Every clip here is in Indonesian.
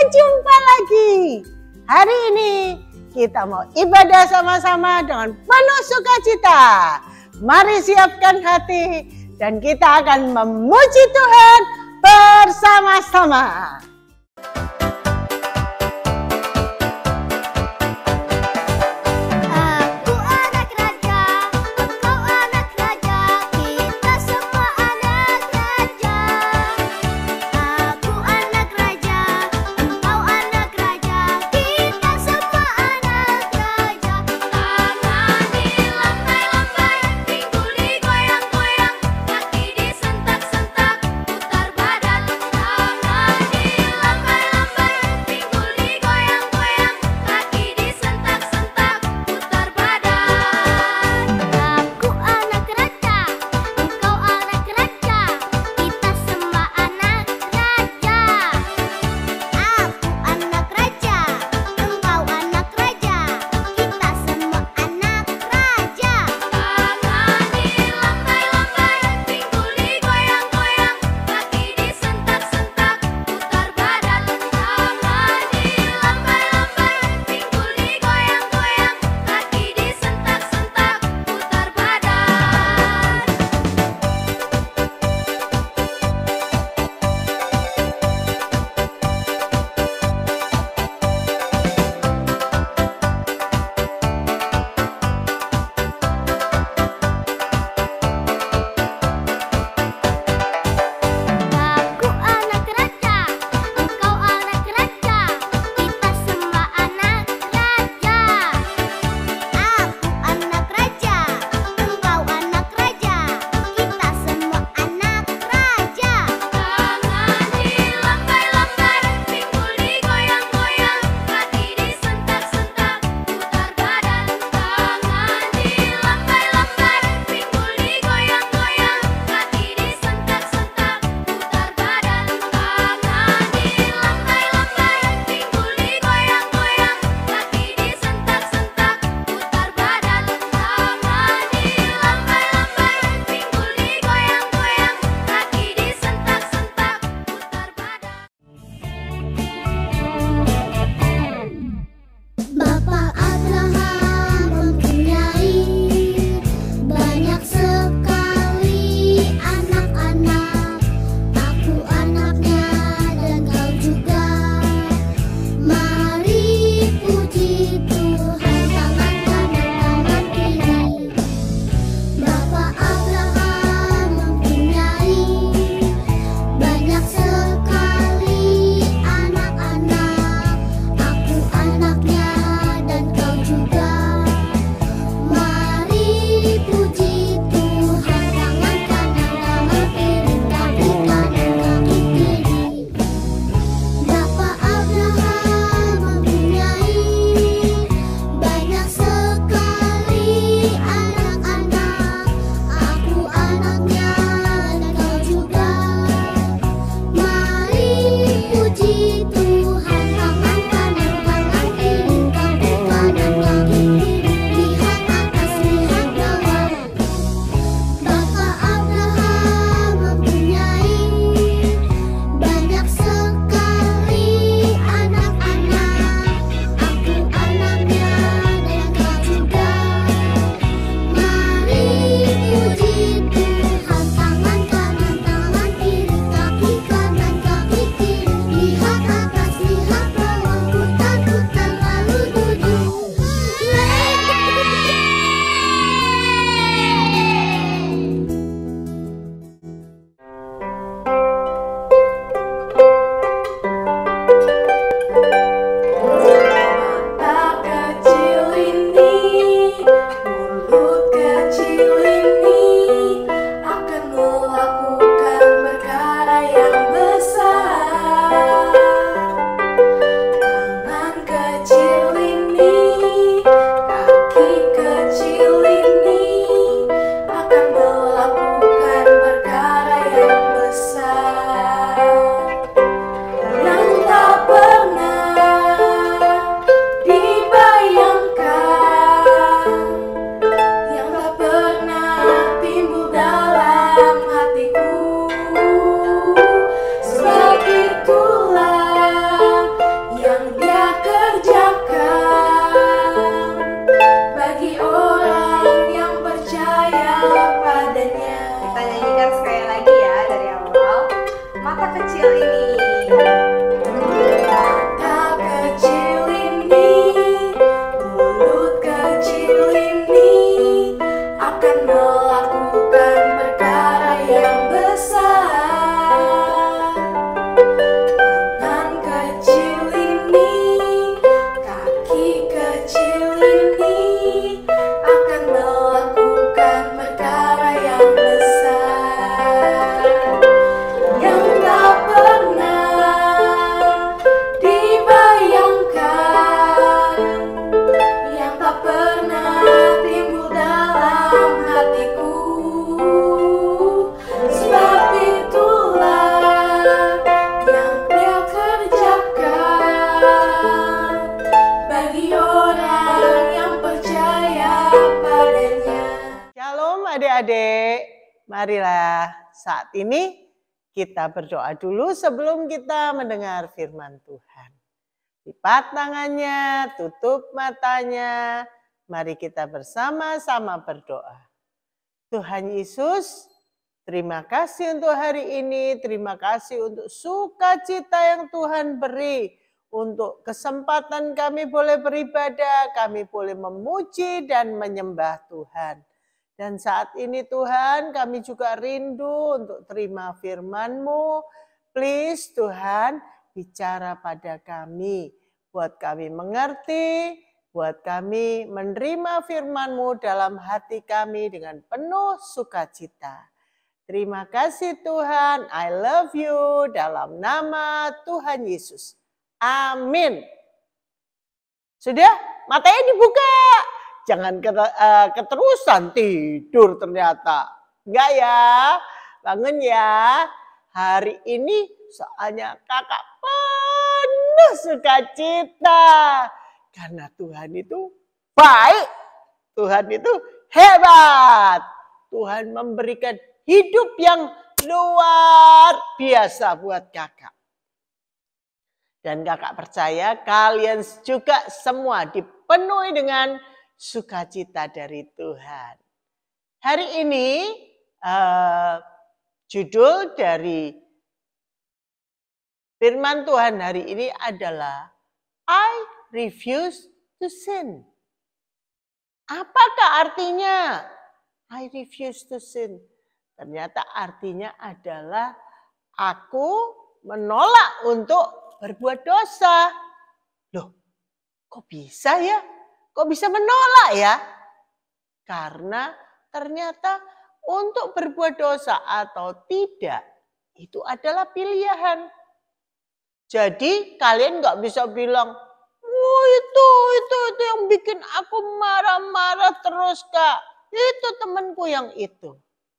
Jumpa lagi. Hari ini kita mau ibadah sama-sama dengan penuh sukacita. Mari siapkan hati dan kita akan memuji Tuhan bersama-sama. kecil ini. Mata kecil ini, mulut kecil ini akan melakukan perkara yang besar. Tangan kecil ini, kaki kecil ini akan melakukan perkara yang besar yang tak pernah dibayangkan, yang tak pernah timbul dalam hatiku. Sebab itulah yang Dia kerjakan bagi orang yang percaya padanya. Shalom adik-adik, marilah saat ini kita berdoa dulu sebelum kita mendengar firman Tuhan. Lipat tangannya, tutup matanya, mari kita bersama-sama berdoa. Tuhan Yesus, terima kasih untuk hari ini, terima kasih untuk sukacita yang Tuhan beri, untuk kesempatan kami boleh beribadah, kami boleh memuji dan menyembah Tuhan. Dan saat ini Tuhan, kami juga rindu untuk terima firman-Mu. Please Tuhan, bicara pada kami, buat kami mengerti, buat kami menerima firman-Mu dalam hati kami dengan penuh sukacita. Terima kasih Tuhan, I love you, dalam nama Tuhan Yesus. Amin. Sudah, matanya dibuka. Jangan keterusan tidur ternyata. Enggak ya, bangun ya. Hari ini soalnya kakak penuh sukacita. Karena Tuhan itu baik. Tuhan itu hebat. Tuhan memberikan hidup yang luar biasa buat kakak. Dan kakak percaya kalian juga semua dipenuhi dengan sukacita dari Tuhan. Hari ini judul dari firman Tuhan hari ini adalah I refuse to sin. Apakah artinya I refuse to sin? Ternyata artinya adalah aku menolak untuk berbuat dosa. Loh, kok bisa ya? Kok bisa menolak ya? Karena ternyata untuk berbuat dosa atau tidak, itu adalah pilihan. Jadi kalian nggak bisa bilang, oh itu yang bikin aku marah-marah terus kak. Itu temanku yang itu.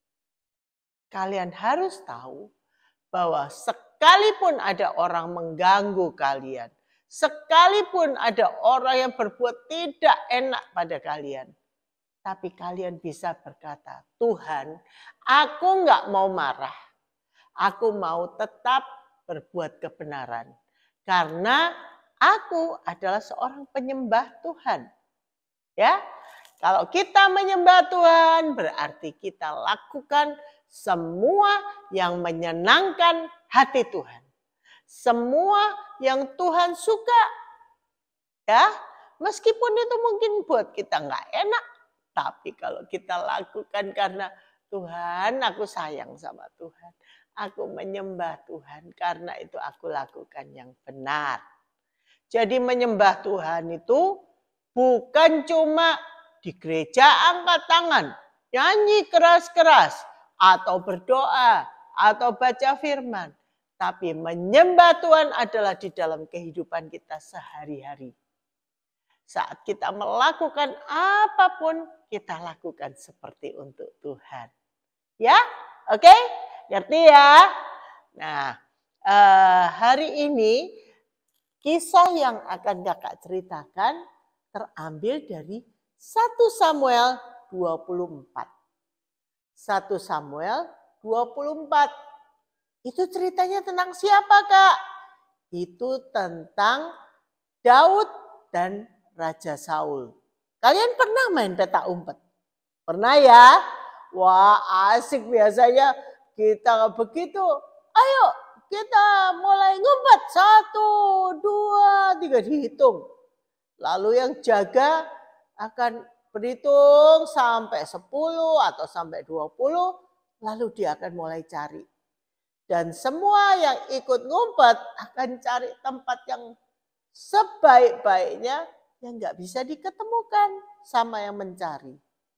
Kalian harus tahu bahwa sekalipun ada orang mengganggu kalian, sekalipun ada orang yang berbuat tidak enak pada kalian, tapi kalian bisa berkata, Tuhan, aku nggak mau marah. Aku mau tetap berbuat kebenaran. Karena aku adalah seorang penyembah Tuhan. Ya, kalau kita menyembah Tuhan, berarti kita lakukan semua yang menyenangkan hati Tuhan. Semua yang Tuhan suka. Ya, meskipun itu mungkin buat kita nggak enak. Tapi kalau kita lakukan karena Tuhan, aku sayang sama Tuhan. Aku menyembah Tuhan, karena itu aku lakukan yang benar. Jadi menyembah Tuhan itu bukan cuma di gereja angkat tangan, nyanyi keras-keras, atau berdoa, atau baca firman. Tapi menyembah Tuhan adalah di dalam kehidupan kita sehari-hari. Saat kita melakukan apapun, kita lakukan seperti untuk Tuhan. Ya, oke? Ngerti ya? Nah, hari ini kisah yang akan kakak ceritakan terambil dari 1 Samuel 24. 1 Samuel 24. Itu ceritanya tentang siapa kak? Itu tentang Daud dan Raja Saul. Kalian pernah main petak umpet? Pernah ya? Wah asik biasanya kita begitu. Ayo kita mulai ngumpet. 1, 2, 3 dihitung. Lalu yang jaga akan berhitung sampai 10 atau sampai 20. Lalu dia akan mulai cari. Dan semua yang ikut ngumpet akan cari tempat yang sebaik-baiknya yang nggak bisa diketemukan sama yang mencari.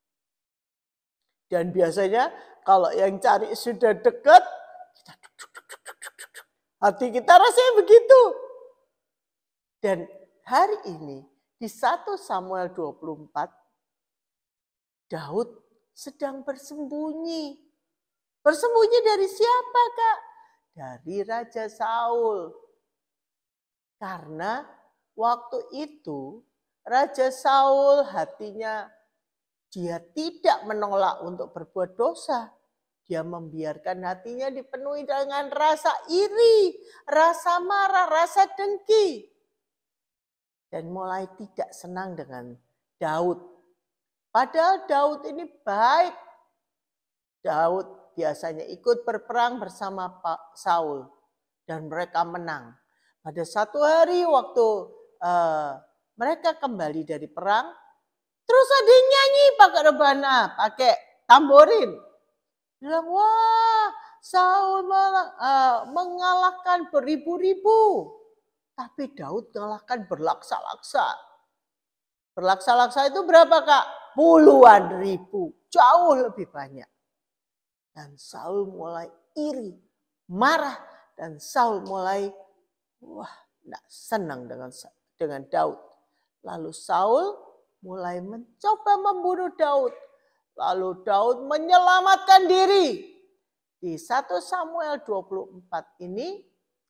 Dan biasanya kalau yang cari sudah dekat, kita hati kita rasanya begitu. Dan hari ini di 1 Samuel 24, Daud sedang bersembunyi. Bersembunyi dari siapa, Kak? Dari Raja Saul. Karena waktu itu Raja Saul hatinya dia tidak menolak untuk berbuat dosa. Dia membiarkan hatinya dipenuhi dengan rasa iri, rasa marah, rasa dengki. Dan mulai tidak senang dengan Daud. Padahal Daud ini baik. Daud biasanya ikut berperang bersama Pak Saul. Dan mereka menang. Pada satu hari waktu mereka kembali dari perang, terus ada yang nyanyi pakai rebana, pakai tamborin. Bilang, wah Saul mengalahkan beribu-ribu. Tapi Daud mengalahkan berlaksa-laksa. Berlaksa-laksa itu berapa, Kak? Puluhan ribu. Jauh lebih banyak. Dan Saul mulai iri, marah. Dan Saul mulai, tidak senang dengan Daud. Lalu Saul mulai mencoba membunuh Daud. Lalu Daud menyelamatkan diri. Di 1 Samuel 24 ini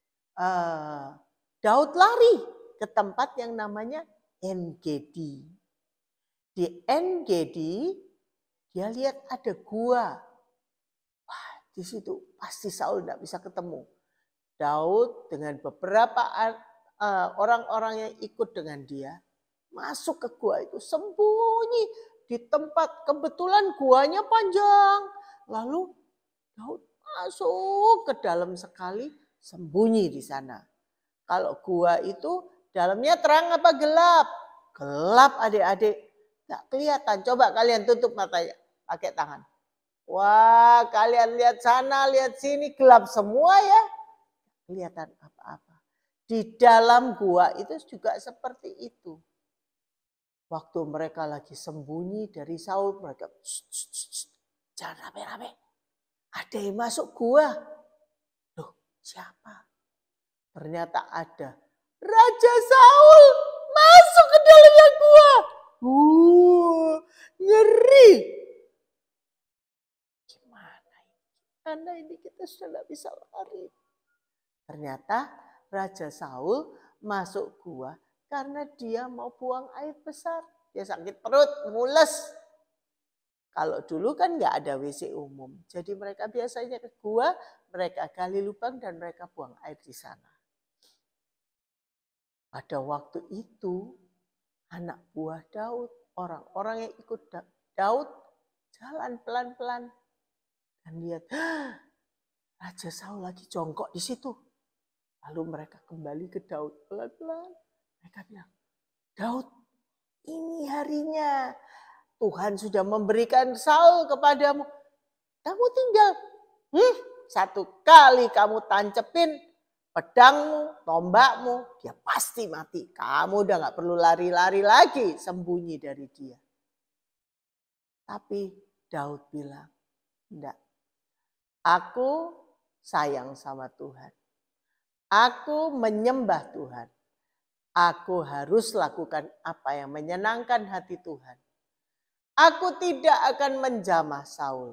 Daud lari ke tempat yang namanya En-Gedi. Di En-Gedi dia lihat ada gua. Wah, di situ pasti Saul tidak bisa ketemu. Daud dengan beberapa orang-orang yang ikut dengan dia masuk ke gua itu, sembunyi di tempat, kebetulan guanya panjang. Lalu Daud masuk ke dalam sekali, sembunyi di sana. Kalau gua itu dalamnya terang apa gelap? Gelap, adik-adik. Nggak kelihatan. Coba kalian tutup matanya pakai tangan. Wah, kalian lihat sana, lihat sini, gelap semua ya. Kelihatan apa-apa. Di dalam gua itu juga seperti itu. Waktu mereka lagi sembunyi dari Saul, mereka jangan rame-rame. Ada yang masuk gua. Loh, siapa? Ternyata ada Raja Saul masuk ke dalamnya gua. Ngeri. Gimana ini? Karena ini kita sudah tidak bisa lari. Ternyata Raja Saul masuk gua karena dia mau buang air besar. Dia sakit perut, mules. Kalau dulu kan nggak ada WC umum. Jadi mereka biasanya ke gua, mereka gali lubang dan mereka buang air di sana. Pada waktu itu, anak buah Daud, orang-orang yang ikut Daud, jalan pelan-pelan. Dan lihat, Raja Saul lagi jongkok di situ. Lalu mereka kembali ke Daud pelan-pelan. Mereka bilang, Daud, ini harinya. Tuhan sudah memberikan Saul kepadamu. Kamu tinggal, satu kali kamu tancepin pedangmu, tombakmu, dia pasti mati. Kamu udah gak perlu lari-lari lagi, sembunyi dari dia. Tapi Daud bilang, enggak. Aku sayang sama Tuhan. Aku menyembah Tuhan. Aku harus lakukan apa yang menyenangkan hati Tuhan. Aku tidak akan menjamah Saul.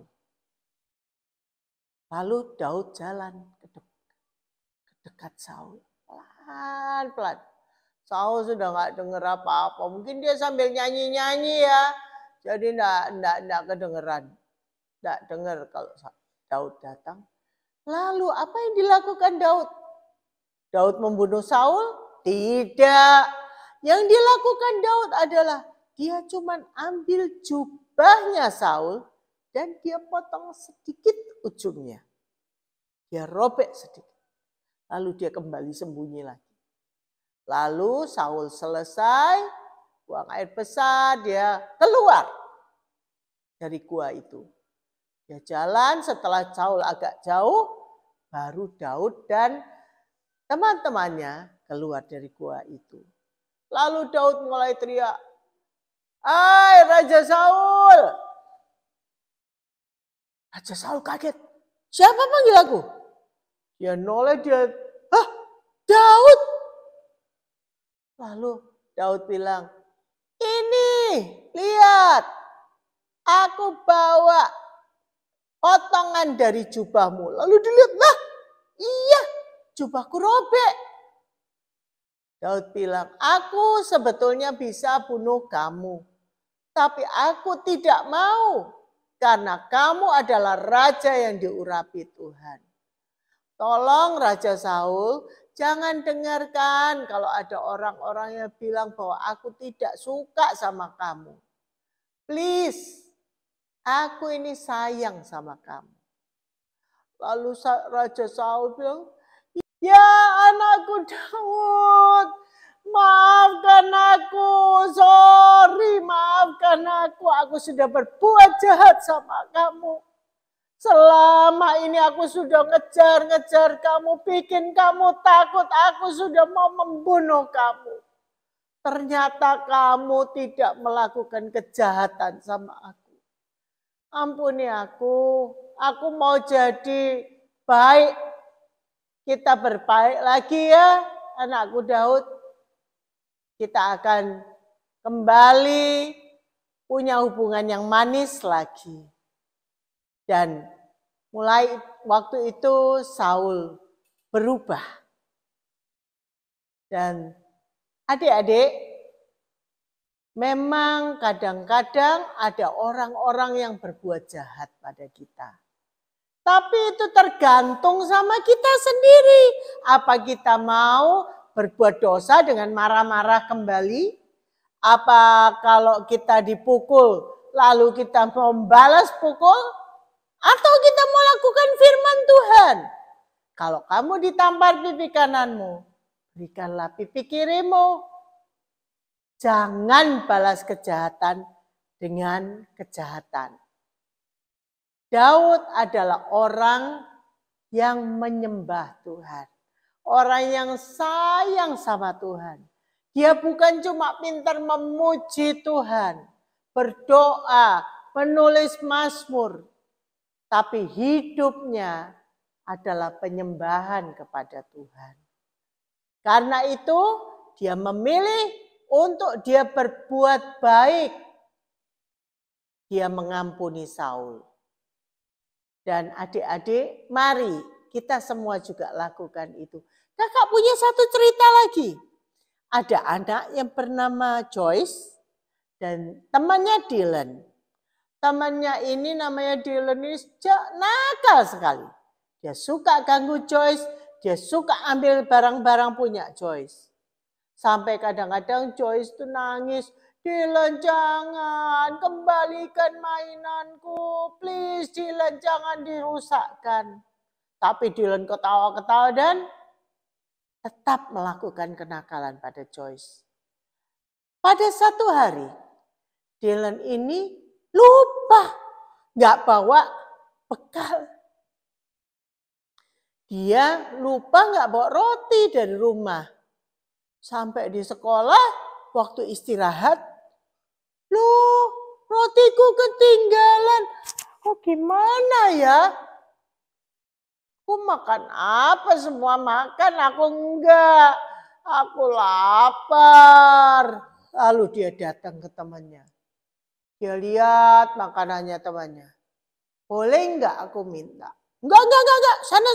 Lalu Daud jalan ke dekat Saul. Pelan-pelan. Saul sudah gak dengar apa-apa. Mungkin dia sambil nyanyi-nyanyi ya. Jadi enggak kedengeran. Enggak dengar kalau Daud datang. Lalu apa yang dilakukan Daud? Daud membunuh Saul? Tidak. Yang dilakukan Daud adalah dia cuma ambil jubahnya Saul dan dia potong sedikit ujungnya. Dia robek sedikit. Lalu dia kembali sembunyi lagi. Lalu Saul selesai, buang air besar, dia keluar dari gua itu. Dia jalan, setelah Saul agak jauh, baru Daud dan teman-temannya keluar dari gua itu. Lalu Daud mulai teriak, "Hai Raja Saul!" Raja Saul kaget. "Siapa panggil aku?" Dia noleh, dia, "Hah, Daud!" Lalu Daud bilang, "Ini, lihat, aku bawa potongan dari jubahmu." Lalu dilihat, "Lah, iya, jubahku robek." Daud bilang, "Aku sebetulnya bisa bunuh kamu, tapi aku tidak mau karena kamu adalah raja yang diurapi Tuhan. Tolong Raja Saul, jangan dengarkan kalau ada orang-orang yang bilang bahwa aku tidak suka sama kamu. Please, aku ini sayang sama kamu." Lalu Raja Saul bilang, "Ya anakku Daud, maafkan aku, sorry, maafkan aku sudah berbuat jahat sama kamu. Selama ini aku sudah ngejar-ngejar kamu, bikin kamu takut, aku sudah mau membunuh kamu. Ternyata kamu tidak melakukan kejahatan sama aku. Ampuni aku mau jadi baik. Kita berbaik lagi ya, anakku Daud. Kita akan kembali punya hubungan yang manis lagi." Dan mulai waktu itu Saul berubah. Dan adik-adik, memang kadang-kadang ada orang-orang yang berbuat jahat pada kita. Tapi itu tergantung sama kita sendiri. Apa kita mau berbuat dosa dengan marah-marah kembali? Apa kalau kita dipukul lalu kita mau membalas pukul? Atau kita mau lakukan firman Tuhan? Kalau kamu ditampar pipi kananmu, berikanlah pipi kirimu. Jangan balas kejahatan dengan kejahatan. Daud adalah orang yang menyembah Tuhan. Orang yang sayang sama Tuhan. Dia bukan cuma pintar memuji Tuhan, berdoa, menulis mazmur, tapi hidupnya adalah penyembahan kepada Tuhan. Karena itu dia memilih untuk dia berbuat baik. Dia mengampuni Saul. Dan adik-adik, mari kita semua juga lakukan itu. Kakak punya satu cerita lagi. Ada anak yang bernama Joyce dan temannya Dylan. Temannya ini namanya Dylan ini nakal sekali. Dia suka ganggu Joyce, dia suka ambil barang-barang punya Joyce. Sampai kadang-kadang Joyce itu nangis, "Dylan jangan, kembalikan mainanku, please Dylan jangan dirusakkan." Tapi Dylan ketawa-ketawa dan tetap melakukan kenakalan pada Joyce. Pada satu hari, Dylan ini lupa, nggak bawa bekal. Dia lupa nggak bawa roti dari rumah. Sampai di sekolah, waktu istirahat, loh rotiku ketinggalan. Oh gimana ya? Aku makan apa? Semua makan, aku enggak. Aku lapar. Lalu dia datang ke temannya. Dia lihat makanannya temannya. "Boleh enggak aku minta?" Enggak. Sana.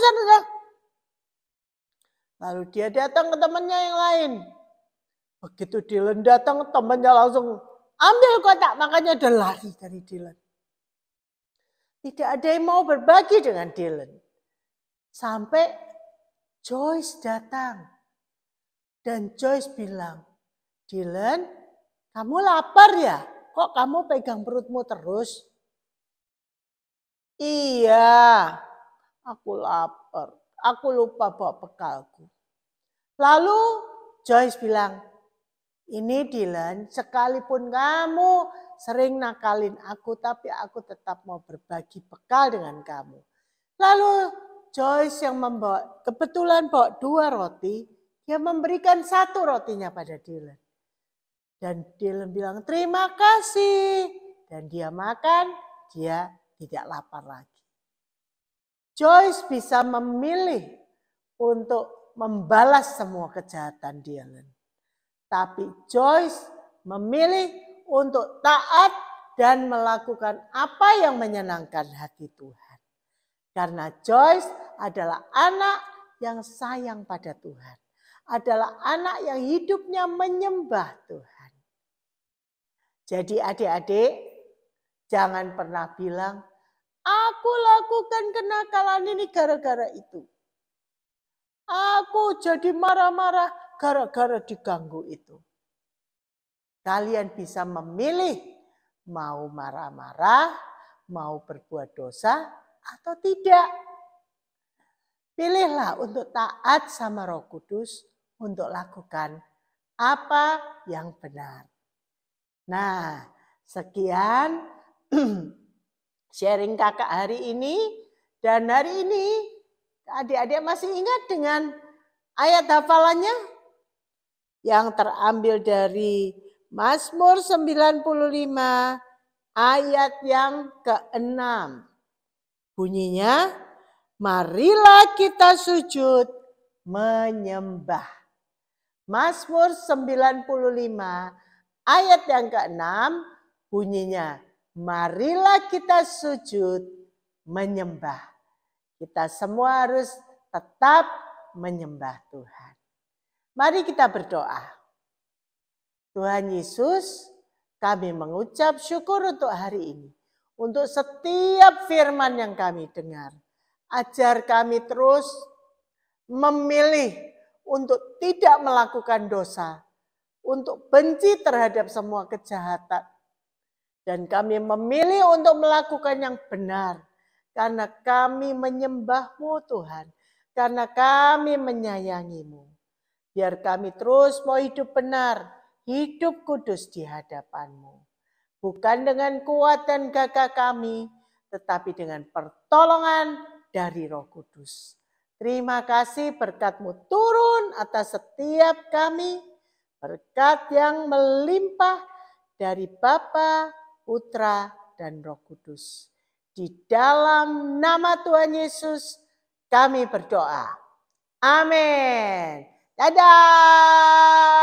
Lalu dia datang ke temannya yang lain. Begitu Dylan datang, temannya langsung ambil kotak makannya dan lari dari Dylan. Tidak ada yang mau berbagi dengan Dylan. Sampai Joyce datang. Dan Joyce bilang, "Dylan, kamu lapar ya? Kok kamu pegang perutmu terus?" "Iya, aku lapar." aku lupa bawa bekalku. Lalu Joyce bilang, ini Dylan, sekalipun kamu sering nakalin aku, tapi aku tetap mau berbagi bekal dengan kamu. Lalu Joyce yang kebetulan bawa 2 roti, dia memberikan 1 rotinya pada Dylan. Dan Dylan bilang terima kasih. Dan dia makan, dia tidak lapar lagi. Joyce bisa memilih untuk membalas semua kejahatan Dylan. Tapi Joyce memilih untuk taat dan melakukan apa yang menyenangkan hati Tuhan. Karena Joyce adalah anak yang sayang pada Tuhan. Adalah anak yang hidupnya menyembah Tuhan. Jadi adik-adik, jangan pernah bilang, aku lakukan kenakalan ini gara-gara itu. Aku jadi marah-marah gara-gara diganggu itu. Kalian bisa memilih mau marah-marah, mau berbuat dosa atau tidak. Pilihlah untuk taat sama Roh Kudus untuk lakukan apa yang benar. Nah, sekian sharing kakak hari ini. Dan hari ini adik-adik masih ingat dengan ayat hafalannya? Yang terambil dari Mazmur 95 ayat yang ke-6. Bunyinya, marilah kita sujud menyembah. Mazmur 95 ayat yang ke-6 bunyinya, marilah kita sujud menyembah. Kita semua harus tetap menyembah Tuhan. Mari kita berdoa. Tuhan Yesus, kami mengucap syukur untuk hari ini. Untuk setiap firman yang kami dengar. Ajar kami terus memilih untuk tidak melakukan dosa. Untuk benci terhadap semua kejahatan. Dan kami memilih untuk melakukan yang benar. Karena kami menyembah-Mu Tuhan. Karena kami menyayangi-Mu. Biar kami terus mau hidup benar. Hidup kudus di hadapan-Mu. Bukan dengan kuat dan gagah kami. Tetapi dengan pertolongan dari Roh Kudus. Terima kasih berkat-Mu turun atas setiap kami. Berkat yang melimpah dari Bapa, Putra, dan Roh Kudus. Di dalam nama Tuhan Yesus kami berdoa. Amin. Dadah.